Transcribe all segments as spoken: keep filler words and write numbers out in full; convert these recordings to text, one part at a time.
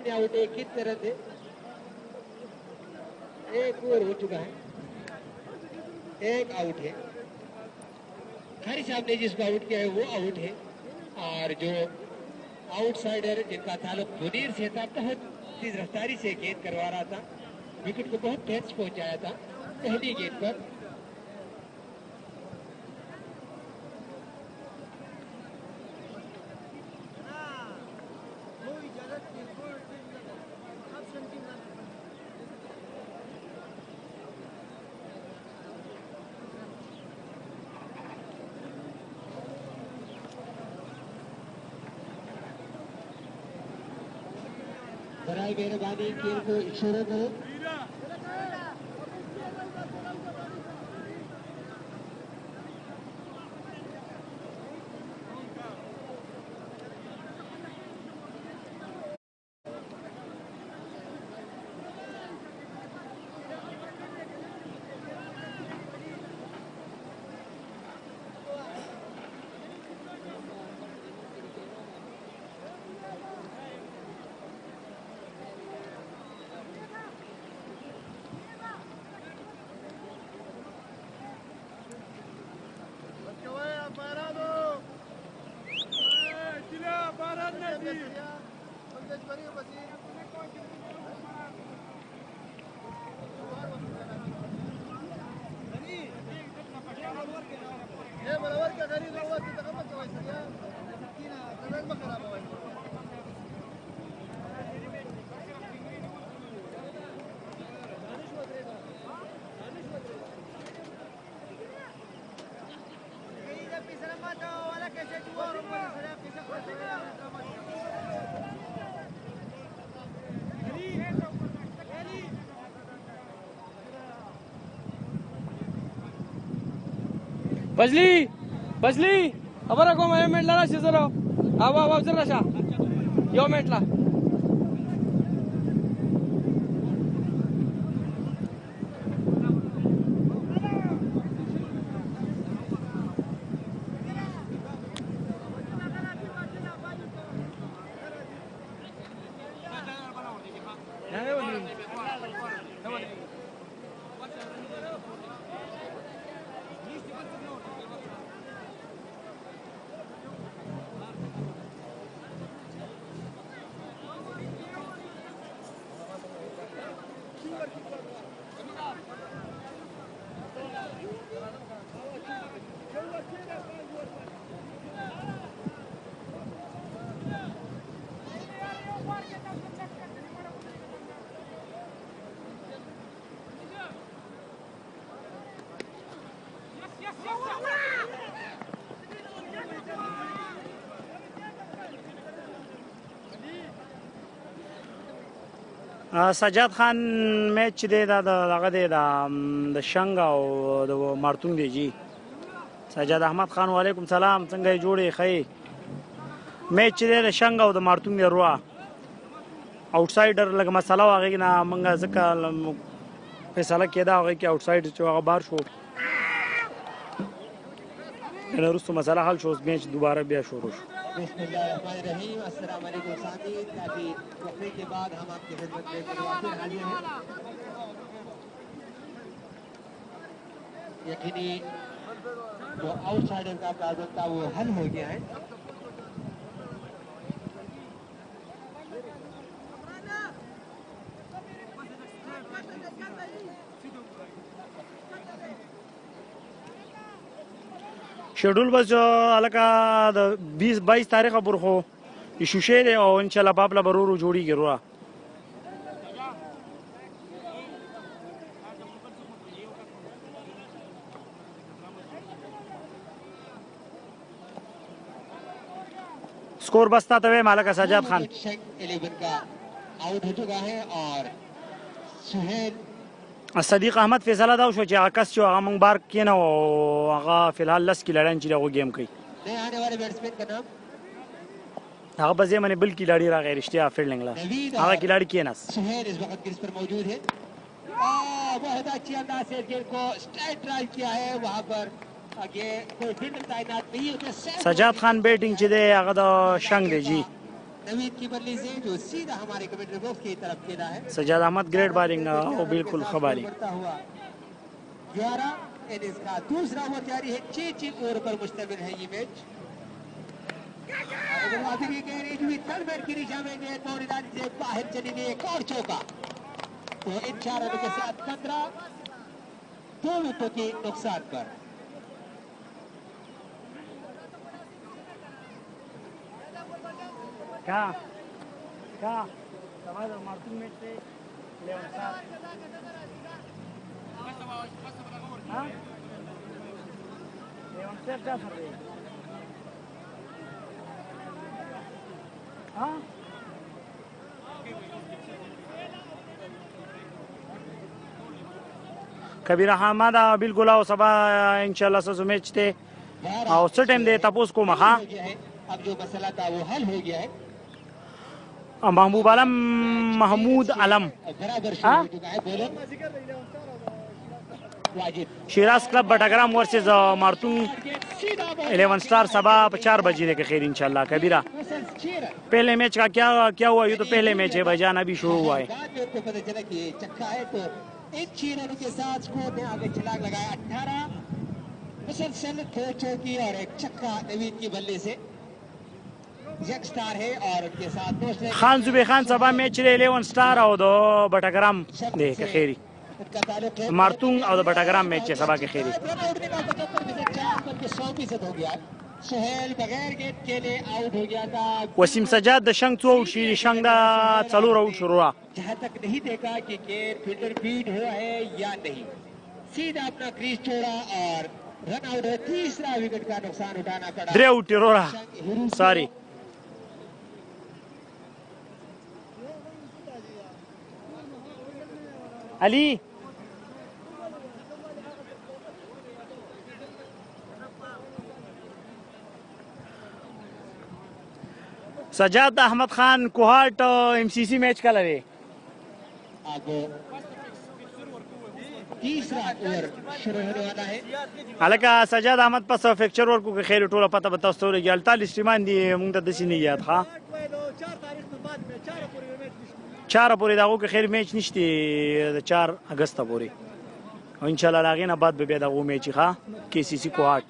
अपने आउट एक ही तरह थे, एक ओवर हो चुका है, एक आउट है। खारी साहब ने जिसको आउट किया है वो आउट है, और जो आउटसाइडर जिनका ताल्लुक मुनीर से था, बहुत तेज रफ्तारी से गेंद करवा रहा था, विकेट को बहुत तेज पहुंचाया था पहली गेंद पर। बराए मेहरबानी खेल को इशारा करो। बजली बजली खबर को मैं मेटला ना जरा आवा आवा जरा शा यो मेटला سجاد خان میچ دی دا دغه دی د شنګ او د مارتون دی جی سجاد احمد خان وعلیکم سلام څنګه جوړې خې میچ دی د شنګ او د مارتون دی روا آوټسایډر لګ مساله واغې نه منګه ځکه فیصله کېده هغه کې آوټسایډر چې هغه بار شو نن وروسته مساله حل شو میچ دوباره بیا شروع شو बिस्मिल्लाहिर्रहमानिर्रहीम। अस्सलाम वालेकुम साथी, काफी वक्फे के बाद हम आपकी खिदमत में फिर हाजिर हैं। यकीनी जो आउटसाइडर का प्रॉब्लम था वो हल हो गया है। شیډول بس الکه د بیس بایس تاریخه پر خو شوشه دی او ان شاء الله بابلا برورو جوړیږي روا स्कोर बसता तवे मालक सजाद खान इलेवन का आउट हो चुका है और सुहेल صدیق احمد فیصله دا شو چې هغه کس چې هغه مونږ بار کېنه او هغه فلحال لس کیلاړیان چې هغه گیم کوي نئے آنے والے بیٹسمین کا نام هغه په ځای باندې بل کیلاړي راغی رښتیا فیلډینګ لا هغه کیلاړي کېناست سهیل اس وقت کرس پر موجود ہے بہت اچھی انداز سے گیند کو اسٹرائٹ ڈرائیو کیا ہے وہاں پر آگے کوئی فیلڈر تعینات نہیں ہوتے سجاد خان بیٹنگ چې دی هغه د شنګ دی جی नवीद की बल्ली से जो सीधा हमारे कमेंट्री बॉक्स की तरफ खेला है। सज्जाद अहमद ग्रेट बॉलिंग और बिल्कुल खबारी। बढ़ता हुआ ग्यारह इनिंग्स का दूसरा ओवर जारी है। छह छह ओवर पर मुश्तमिल है ये मैच। की गहरी हुई थर्ड मैच की दिशा में गेंद बाउंड्री से बाहर चली गई। एक और चौका तो इन चार रनों के साथ पंद्रह दो विकेटों के नुकसान पर। क्या क्या मार्टिन मैच से इलेवन स्टार हाँ इलेवन स्टार क्या कर रहे हैं हाँ कबीर अहमद बिल्कुल आओ सबा इंशाल्लाह से मैच थे और उस टाइम दे तब उसको मखा अब जो मसला था वो हल हो गया है। Mehboob Alam Mehmood Alam Shiraz club Batagram versus Martung eleven star सबा चार बजे के खैर इंशाल्लाह। कबीरा पहले मैच का क्या क्या हुआ? ये तो पहले मैच है भाईजान, अभी शुरू हुआ है। पता चला कि चक्का है तो इन छह रनों के साथ स्कोर ने आगे छलांग लगाया। अठारह मुसलसल दो चौकी और एक छक्का नवीद की बल्ले से एक स्टार है और उनके साथ खान जुबे खान सबा मैच रे इलेवन स्टार और दो बटाग्राम दे के खैरी मार्टून और बटाग्राम मैच है सबा के खैरी। सौ फीसद हो गया। सुहेल बगैर गेंद के लिए आउट हो गया था। वसीम सज्जाद दशंग चो आउट शी शंग दा चालू आउट शुरू हुआ। जहां तक नहीं देखा कि गेंद फील्डर फीड हुआ है या नहीं, सीधा अपना क्रीज छोड़ा और रन आउट है। तीसरा विकेट का नुकसान उठाना पड़ा। द्रे आउट रोरा sorry Ali Sajjad Ahmad Khan Kohat MCC match का लगे। अब तीसरा ओवर शुरू होने वाला है। हालांकि सजाद अहमद पास फ्रैक्चर वर्क को खैर टोला पता बता स्टोरी के अड़तालीस टीमान दी मुंग दसी नहीं याद था चार पूरी दागो के खैर मैच निश्ते चार अगस्त पूरी और इंशाल्लाह लागे ना बाद बे दागो मैच खा केसीसी कोहाट।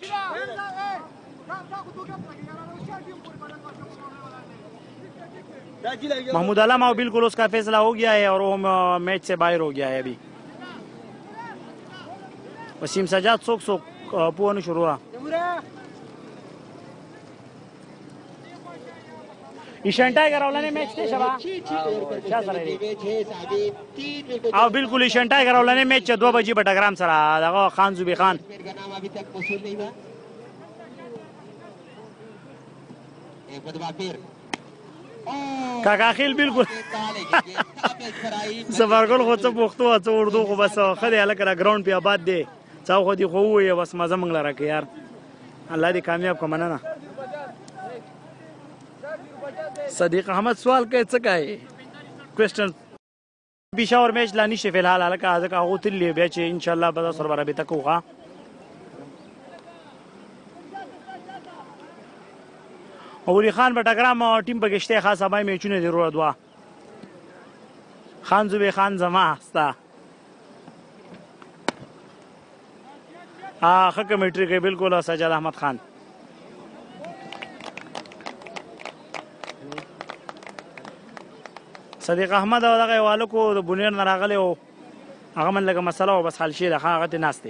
महमूद आलम और बिल्कुल उसका फैसला हो गया है और वो मैच से बाहर हो गया है। अभी वसीम सजाद सोक सोक पुआनु शुरू हुआ। ईशान टाइगर वाला मैच थे शबा क्या सर आओ बिल्कुल ईशान टाइगर वाला मैच दो बजे बटाग्राम सर आ खान जुबे खान अभी तक मौसूल नहीं हुआ। एक बदवा फिर काकाखिल बिल्कुल सफरगुल خو څه پښتو څه اردو خو بس خدای الک را ګراوند په آباد دی څاو خو دی خو وي بس مزه منګل راکې یار الله دې کامیاب کوم نه نه صدیق احمد سوال کوي څه کوي کوېسچن بشاور میچ لا نشي فلحال الک ځکه هغه تل بیا چې ان شاء الله به سره برابر تکوغه اولی خان بټاګرام ټیم په گشته خاصه بای میچونه ضرورت دوا خان زوبه خان زما استا ها خه کمیټری کې بالکل سجاد احمد خان صدیق احمد او دغه والو کو د بونیر نه راغلی او هغه من لګه مسله او بس حل شي د هغه ته ناشته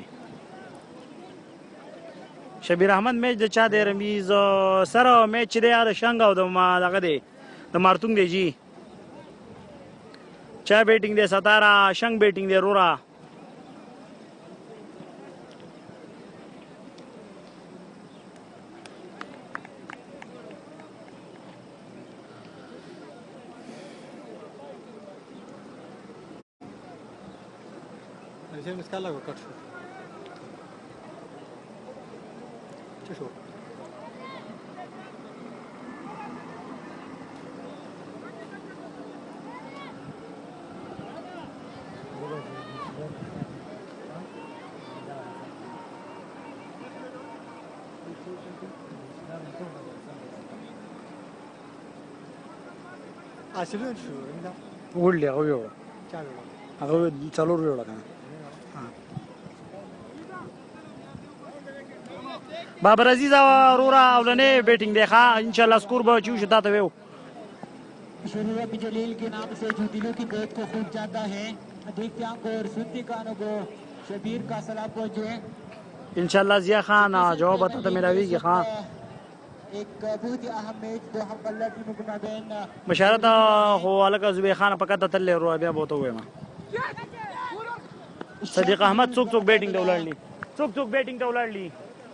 شبیر احمد میچ د چا د رمیز سره میچ دی د شنګ او د ما دغه دی د مارتون دی جی چا بیٹنګ دی ستاره شنګ بیٹنګ دی رورا Recién me escala o cacho. Chicho. اصلون شو عندنا وړلې هغه ویوړه چا ویل هغه څلور ویوړه کنه بابر عزیز اورورا اولنې بیټینګ دی ښا ان شاء الله سکور به چوش تا ته ویو शुरुआत जलील के नाम से जो दिलों की गोद को खूब जाता है देखते आंखों और सुनते कानों को शबीर का सलाम पहुंचे ان شاء الله ضیا خان جواب ته ملاویږي ښا एक बहुत ही अहम मैच दो हम अल्लाह की मुकमाबेन بشارت هو الګ زبی خان په کته تل ورو بیا بوته وایم صدیق احمد څوک څوک بیټینګ ته ولاړلی څوک څوک بیټینګ ته ولاړلی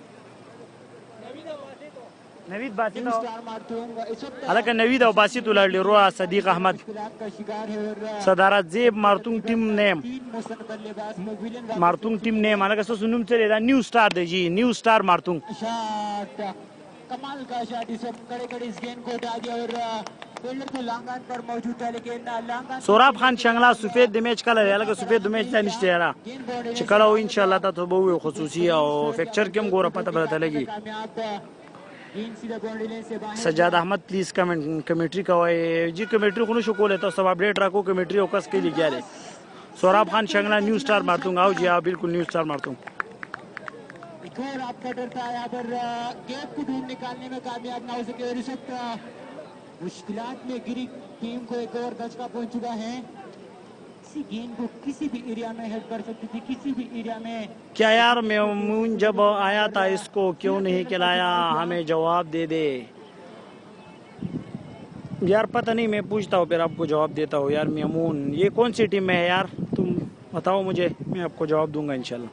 نوید باسی ته स्टार मारतूंग इस वक्त الګ نوید او باسی ته ولاړلی رو صدیق احمد मुश्किलात का शिकार है और صدارت زیب مارتون ټیم نیم तीन मुस्तकिल बल्लेबाज मुगविलन مارتون ټیم نیم الګ سو نوم چلی دا نیو سٹار دی جی نیو سٹار مارتون शॉट कमाल का शॉट इस वक्त कड़े कड़े इस गेंद को उठा दिया और फील्डर तो लांगन पर मौजूद था लेकिन लांगन سوراب خان شنگلا سفید د میچ کله الګ سفید د میچ ته نشته یاره गेंद बॉडी چې کله و ان شاء الله تاسو به وي خصوصي او فیکچر کې هم ګوره پته به لګي कामयाब गेंद सीधा बाउंड्री लाइन से बाहर سجاد احمد پلیز کمنٹ کمیټری کوي جی کمیټری خو نشو کولای تاسو اپډیټ راکو کمیټری او کس کې لګیاله سوراب خان شنگلا نیو سٹار مارتون او جی हाँ बिल्कुल न्यू स्टार मारतूं एक और आपका डर था यहाँ पर गेंद को ढूंढ निकालने में कामयाब ना हो सके और इस वक्त मुश्किलात में गिरी टीम को एक और दचका पहुंच चुका है किसी गेंद को किसी भी एरिया में हेड कर सकती थी किसी भी एरिया में क्या यार मेमून जब आया था इसको क्यों नहीं खिलाया हमें जवाब दे दे यार पता नहीं मैं पूछता हूँ फिर आपको जवाब देता हूँ यार मेमून ये कौन सी टीम में है यार तुम बताओ मुझे मैं आपको जवाब दूंगा इंशाल्लाह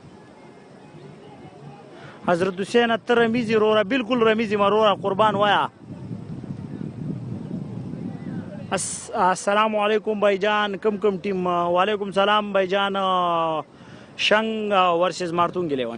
हजरत हुसैन अत्तर रमीजी रोरा बिल्कुल रमीजी मरोरा कुर्बान वाया अस्सलाम वालेकुम भाईजान कम कम टीम वालेकुम सलाम भाईजान शंग वर्सेस मारतूंग इलेवन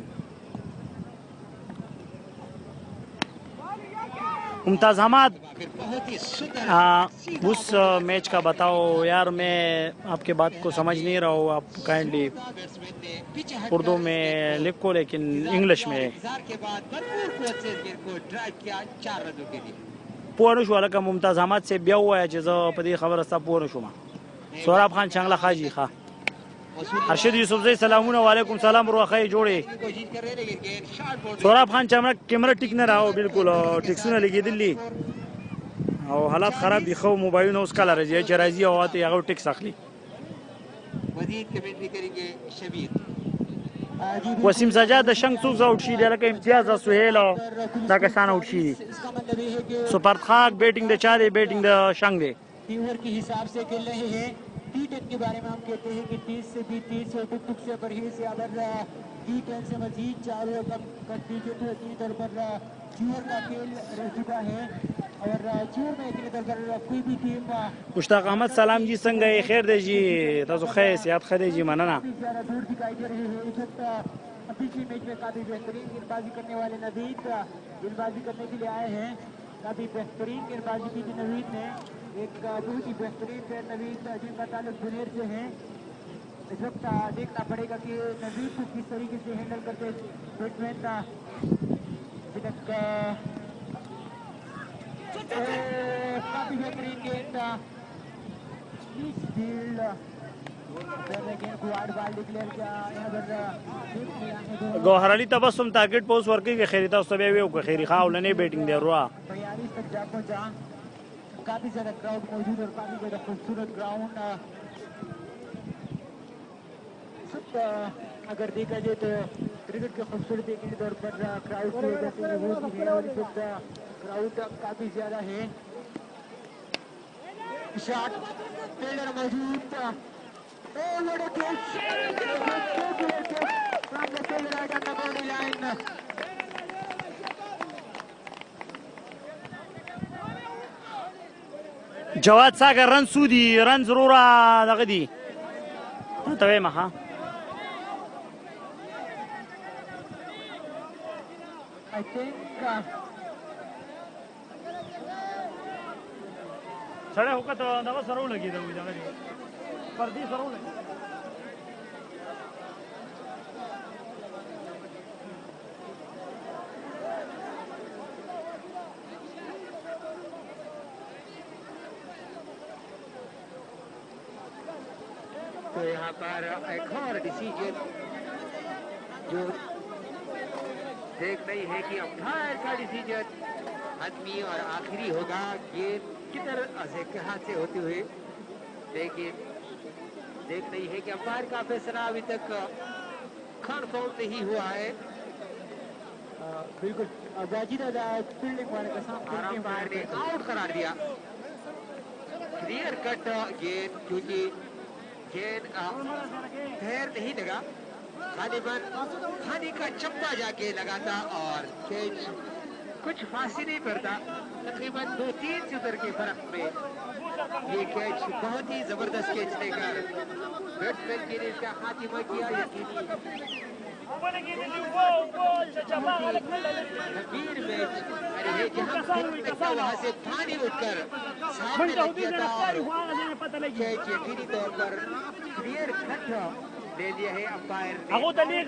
मुमताज हमाद फिर बहुत ही सुंदर उस मैच का बताओ यार मैं आपके बात को समझ नहीं रहा हूँ आप काइंडली बैट्समैन ने पिच हट उर्दू में लिखो लेकिन इंग्लिश में इंतजार के बाद भरपूर कोच से इस गेंद को ड्राइव किया चार रनों के लिए پوه نشو لکه ممتاز احمد سے بیا ووایه چې زه په دې خبره ستا پوه نشوم سوراب خان شنگله خاجي ښه ارشد یوسفزی سلامونه وعلیکم سلام روخه جوړې कोशिश कर रहे लेकिन गेंद शॉर्ट बॉल سوراب خان چې کیمره ټیک نه راو بالکل ټیکسونه لګېدلي او حالات خراب دي خو موبایلونه اوس کله راځي چې راځي او ته هغه ټیکس اخلي मजीद कमेंट्री करेंगे शबीर وسیم سجاد د شنګ څوک آوټ شي لکه امتیاز سهیل دا کسان آوټ شي इसका मतलब ये है कि سپر خاک بیٹنگ د چا دی بیٹنگ د شنګ دی टीमर के हिसाब से खेल रहे हैं टी टेन के बारे में हम कहते हैं कि तीस से भी तीस और टुक टुक से परहेज से अगर टी टेन से मजीद चार रकम करती है तो इतनी तौर पर चूर का खेल रह चुका है और चूर में इतनी तौर पर कोई भी टीम مشتاق احمد سلام جی څنګه یې خیر دی جی تاسو خیر سیات خیر جی مننه काफी ज्यादा दूर दिखाई दे रहे हैं इस वक्त पिछले मैच में काफी बेहतरीन गेंदबाजी करने वाले नवीद गेंदबाजी करने के लिए आए हैं काफी बेहतरीन गेंदबाजी की थी नवीद ने एक बहुत ही बेहतरीन प्लेयर नवीद जिनका ताल्लुक जुनेर से है इस वक्त देखना पड़ेगा कि नवीद को किस तरीके से हैंडल करते बैट्समैन काफी बेहतरीन गेंद फील्ड گوهر علی تبسم تارگेट پوس ورکی کې خیری تاسو بیا ویو که خیری خاولنې بیٹنګ دی روا बयालीस तक जा पहुंचा काफी ज्यादा क्राउड मौजूद और काफी ज्यादा खूबसूरत ग्राउंड सब अगर देखा जाए तो क्रिकेट की खूबसूरती के तौर पर क्राउड की वजह से वो भी है और इस वक्त क्राउड काफी ज्यादा है शॉट फील्डर मौजूद Oh, what a catch! From the field right on the boundary line. جواد ساګر رن سودی رن ضروره دغه دی ته وایم ها I think uh, سړی هو کته دغه سره ولګېدل دغه دی پردي سره ولګېدل तो यहाँ पर एक और डिसीजन जो देख रही है कि अंपायर का डिसीजन हतमी और आखिरी होगा। गेंद किधर से कहाँ से होते हुए, लेकिन देख रही है कि अंपायर का फैसला अभी तक कन्फर्म नहीं हुआ है। बिल्कुल बाजी दादा फील्डिंग वाले का साथ और अंपायर ने आउट करार दिया। क्लियर कट गेंद, क्योंकि गेंद पैर नहीं लगा, खालिबन खाने का चप्पा जाके लगा था और कैच कुछ फांसी नहीं पड़ता। तकरीबन दो तीन सीटर के फर्क में ये कैच बहुत ही जबरदस्त कैच लेकर बैट्समैन के लिए इसका खातिमा किया। यकीनी गंभीर मैच है जहाँ वहाँ से पानी उठकर सामने लग गया था और कैच यकीनी तौर पर क्लियर कट ले लिया है अंपायर ने।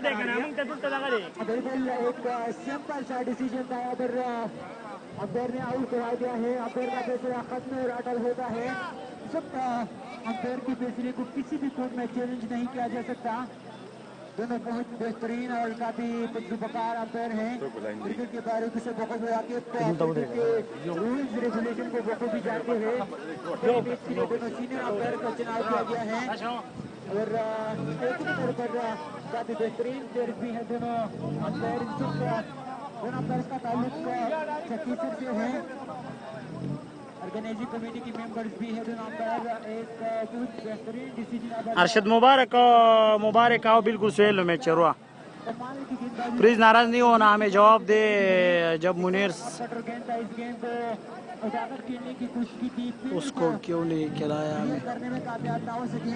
बिल्कुल एक सिंपल सा डिसीजन था, अगर अंपायर ने आउट करा दिया है। अंपायर का फैसला खत्म और अटल होता है। सब अंपायर के फैसले को किसी भी कोर्ट में चैलेंज नहीं किया जा सकता। दोनों बहुत बेहतरीन और काफी तजुर्बेकार अंपायर हैं। क्रिकेट के बारीकी से बहुत वाकिफ, रूल्स रेगुलेशन को बहुत भी जानते हैं। दोनों सीनियर अंपायर का चुनाव किया गया है और एक ही तौर पर काफी बेहतरीन प्लेयर भी है दोनों अंपायर। दोनों अंपायर का ताल्लुक छत्तीसगढ़ से है। ऑर्गेनाइजिंग कमेटी के मेंबर्स भी है दोनों अंपायर। एक बहुत बेहतरीन डिसीजन अरशद मुबारक मुबारक आओ बिल्कुल सुहेल मैच चरुआ प्लीज नाराज नहीं होना, हमें जवाब दे जब मुनीर गेंद था। इस गेंद को उजागर खेलने की कोशिश की थी, उसको क्यों नहीं खिलाया हमें। करने में कामयाब ना हो सके।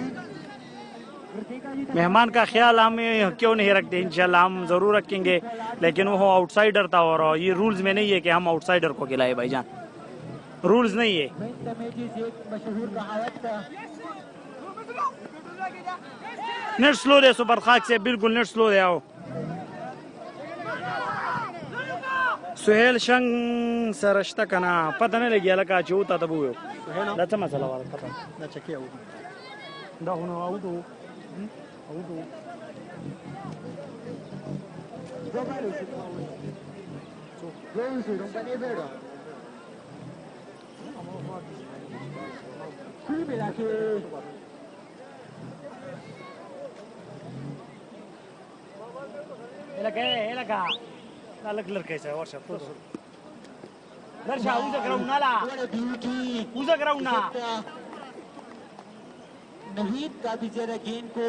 मेहमान का ख्याल हम क्यों नहीं रखते, इंशाल्लाह हम जरूर रखेंगे, लेकिन वो आउटसाइडर था और ये रूल्स में नहीं है कि हम आउटसाइडर को खिलाए भाईजान, रूल्स नहीं है। नेट स्लो दे सुपर खाक से, बिल्कुल नेट स्लो दे आओ। सुहेल शंग सरश्ता कना पता नहीं लगी लगा चूता तब वो दा मसला वाला पता दा चकिया वो दा हुन आउट आउट लगे लगा लग लग कैसा है वर्षा तो दर्शा उजा कराउना ला उजा कराउना नवीद काफी ज्यादा गेंद को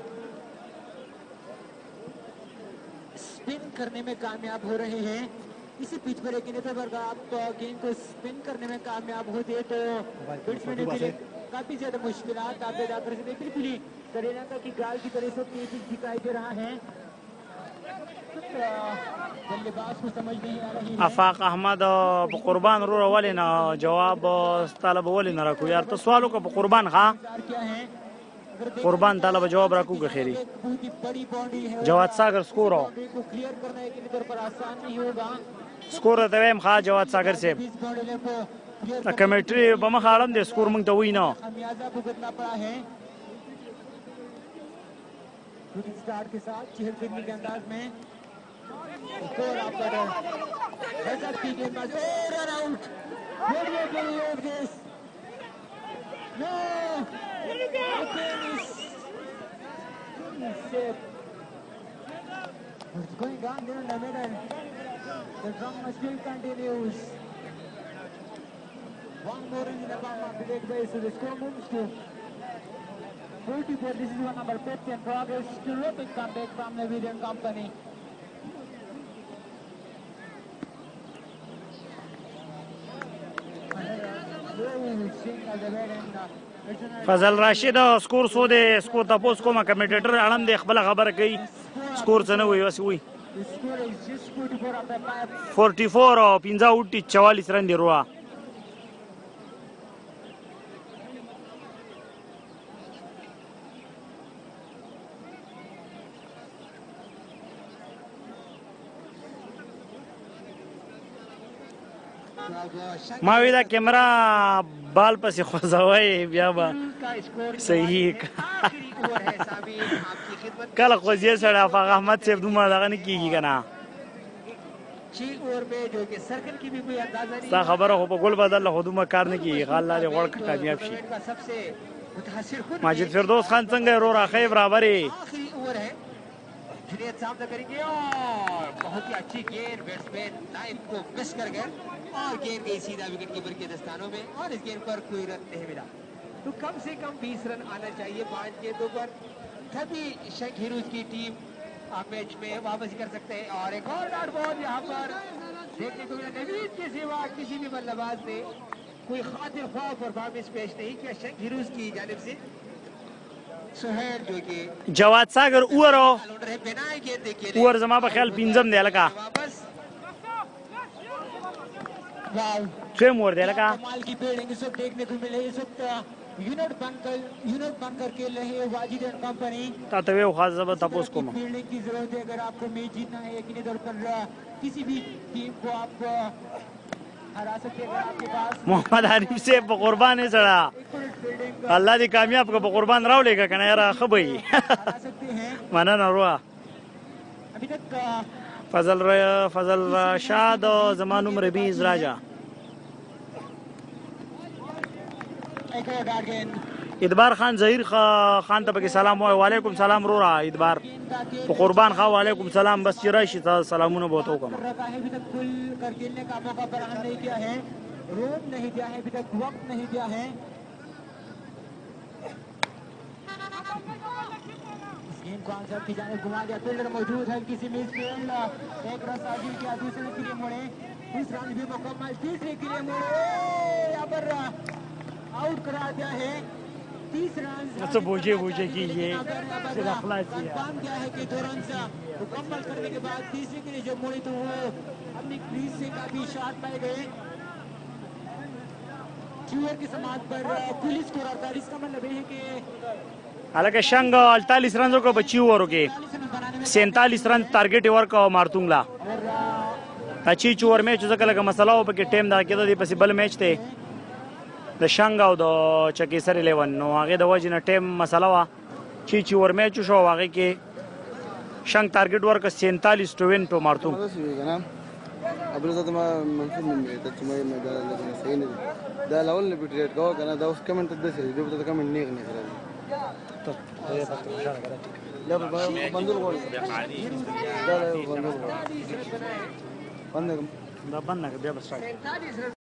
स्पिन करने में कामयाब हो रहे हैं। इसी पिच पर एक अगर आप गेंद को स्पिन करने में कामयाब होते तो बैट्समैन के लिए काफी ज्यादा मुश्किलात आप पैदा कर सकते। बिल्कुल ही श्रीलंका की गाल की तरह से तेज दिखाई दे रहा है। बल्लेबाज को समझ नहीं आ रही है। आफाक अहमद कुर्बान रो वाले ना जवाब तलब वाले ना रखो यार, तो सवालों का कुर्बान खा क्या है कुर्बान तलब जवाब रखू के खैरी बड़ी बाउंड्री है। जवाद सागर स्कोर हो को क्लियर करना एक तौर पर आसान नहीं होगा। स्कोर तवेम खा जवाद सागर से इस बाउंड्री को क्लियर कमेंट्री बम खालम दे स्कोर मंग तो हुई ना खमियाजा भुगतना पड़ा है। स्टार्ट के साथ चहलकदमी के अंदाज में स्कोर आपका गजब की गेंदबाजी run out. What do you believe of this? No! What's going on there in the middle? The drama still continues. One more in the palm of the leg base, so the score moves to forty-four. This is one number fifty in progress. Terrific comeback from the William Company. Fazal Rashid score सो दे score तपोस को मा commentator Alam दे खबल खबर कई score څنګه وي وس وي The score is just forty-four after five. चौवालीस او पिंजा उटी चवालीस रन दे रुआ ما وی دا کیمرا بال پسې خوځوي بیا به का स्कोर सही आखिरी ओवर है साबिर आपकी खिदमत कल खोजिए सड़ा फाग अहमद से दुमा दगा नहीं की करना छह ओवर में जो कि सर्कल की भी कोई अंदाजा नहीं सा खबर हो गोल बदल हो दुमा कार नहीं की गाल ले गोल कामयाब शी टूर्नामेंट का सबसे मुतासिर खुद माजिद फिरदौस खान संगे रो रहा है बराबर है आखिरी ओवर है जुनेद सामना करेंगे और बहुत ही अच्छी गेंद बैट्समैन लाइन को मिस कर गए और गेंद गई सीधा विकेट कीपर के दस्तानों में और इस गेंद पर कोई रन नहीं मिला तो कम से कम बीस रन आना चाहिए पांच गेंदों पर तभी शेख हिरूज की टीम आप मैच में वापसी कर सकते हैं और एक और डॉट बॉल यहाँ पर देखने को मिला नवीद के सिवा किसी भी बल्लेबाज ने कोई खातिर ख्वाह परफॉर्मेंस पेश नहीं किया शेख हिरूज की जानिब से सुहेल जो कि जवाद सागर उवर हो ऑलराउंडर है बिना गेंद देखे उवर जमा पे ख्याल पिंजम दे लगा वापस वाव छह मोर दे लगा कमाल की फील्डिंग इस वक्त देखने को मिले इस वक्त यूनिट बनकर यूनिट बनकर खेल रहे हैं वाजिद एंड कंपनी तातवे खास जब तपोस को फील्डिंग की जरूरत है अगर आपको मैच जीतना है यकीनी तौर पर किसी भी टीम को आप हरा सकते हैं अगर आपके पास मोहम्मद हनीफ से कुर्बान है सड़ा फील्डिंग अल्लाह दी कामयाब को कुर्बान राव लेगा कना यार खबई हरा सकते हैं माना ना रोआ अभी तक फजल र- फजल रशाद और जमान उम्र बीस राजा एक और डार्ट गेंद इदबार खान जहीर खा- खान तब के सलाम हो वालेकुम सलाम रो रहा इदबार तो कुर्बान खा वालेकुम सलाम बस चिराशी सलामुन बहुत हो कम रखा है अभी तक खुल कर खेलने का मौका फराहम नहीं किया है रोक नहीं दिया है अभी तक वक्त नहीं दिया है इस गेंद को आंसर की जाने घुमा दिया फील्डर मौजूद है किसी मिस फील्ड एक रन साजिश किया दूसरे के लिए मुड़े तीसरा रन भी मुकम्मल तीसरे के लिए मुड़े यहाँ पर आउट करा दिया है तीस रन अच्छा बूझे बूझे की ये सिर्फ कंफर्म किया है कि दो रन मुकम्मल करने के बाद तीसरे के लिए जब मुड़े तो वो अपनी क्रीज से काफी शॉट पाए गए चूहर की समाप्त पर पुलिस को अड़तालीस का मतलब है कि हालांकि शंग अड़तालीस रन को बची ओवर के चालीस रन बनाने में सैंतालीस रन टारगेट ओवर का मारतूंगला और अच्छी चूर मैच उसका लगा मसला हो के टाइम दा के दी पसी बल मैच थे द शंग او د चकेसर इलेवन नो आगे द वजन टाइम मसला वा ची चूर मैच शो आगे के शंग टारगेट ओवर का सैंतालीस टू मारतूंग قبل ذات ما المفروض من تجمع ما ده لازم سين ده الاول اللي بتريد جوك انا ده كمان تدس دي بتاع كمان نيغ نيغ لا بندور غول ده بندور بندور دا بند نه بیا بس